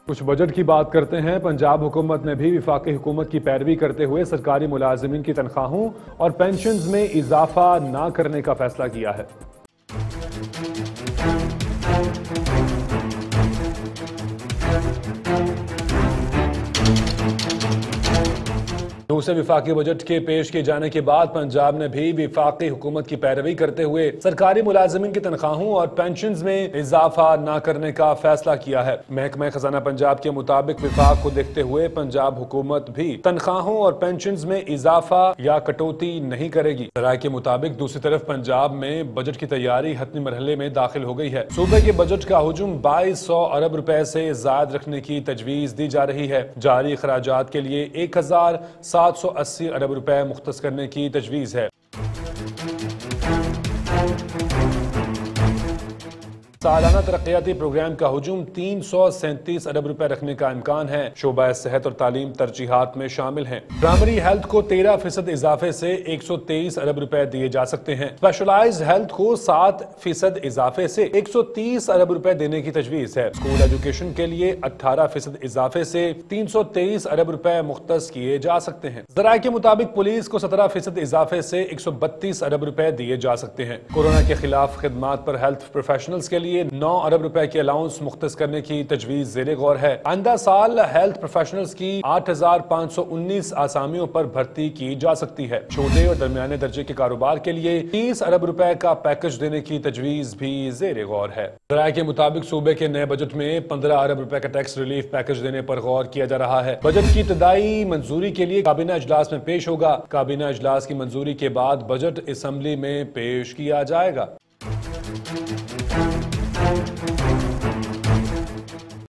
کچھ بجٹ کی بات کرتے ہیں۔ پنجاب حکومت نے بھی وفاقی حکومت کی پیروی کرتے ہوئے سرکاری ملازمین کی تنخواہوں اور پینشنز میں اضافہ نہ کرنے کا فیصلہ کیا ہے۔ دوسرے وفاقی بجٹ کے پیش کیے جانے کے بعد پنجاب نے بھی وفاقی حکومت کی پیروی کرتے ہوئے سرکاری ملازمین کی تنخواہوں اور پینشنز میں اضافہ نہ کرنے کا فیصلہ کیا ہے۔ محکمہ خزانہ پنجاب کے مطابق وفاق کو دیکھتے ہوئے پنجاب حکومت بھی تنخواہوں اور پینشنز میں اضافہ یا کٹوتی نہیں کرے گی۔ ذرائع کے مطابق دوسری طرف پنجاب میں بجٹ کی تیاری حتمی مرحلے میں داخل ہو گئی ہے۔ صوبے کے بجٹ کا حجم 2200 ارب روپے سے زائد رکھنے کی تجویز دی جا رہی ہے۔ جاری اخراجات کے لیے 1780 ارب روپے مختص کرنے کی تجویز ہے۔ سالانہ ترقیاتی پروگرام کا حجم 337 ارب روپے رکھنے کا امکان ہے۔ شعبہ صحت اور تعلیم ترجیحات میں شامل ہیں۔ پرائمری ہیلتھ کو 13% اضافے سے 123 ارب روپے دیے جا سکتے ہیں۔ اسپیشلائزڈ ہیلتھ کو 7% اضافے سے 130 ارب روپے دینے کی تجویز ہے۔ اسکول ایجوکیشن کے لیے 18% اضافے سے 323 ارب روپے مختص کیے جا سکتے ہیں۔ ذرائع کے مطابق پولیس کو 17% اضافے سے 132 ارب روپے دیے جا سکتے ہیں۔ کورونا کے خلاف خدمات پر ہیلتھ پروفیشنلز کے لیے 9 ارب روپے کی الاؤنس مختص کرنے کی تجویز زیر غور ہے۔ آئندہ سال ہیلتھ پروفیشنلز کی 8519 آسامیوں پر بھرتی کی جا سکتی ہے۔ چھوٹے اور درمیانے درجے کے کاروبار کے لیے 30 ارب روپے کا پیکج دینے کی تجویز بھی زیر غور ہے۔ ذرائع کے مطابق صوبے کے نئے بجٹ میں 15 ارب روپے کا ٹیکس ریلیف پیکج دینے پر غور کیا جا رہا ہے۔ بجٹ کی ابتدائی منظوری کے لیے کابینہ اجلاس میں پیش ہوگا۔ کابینہ اجلاس کی منظوری کے بعد بجٹ اسمبلی میں پیش کیا جائے گا۔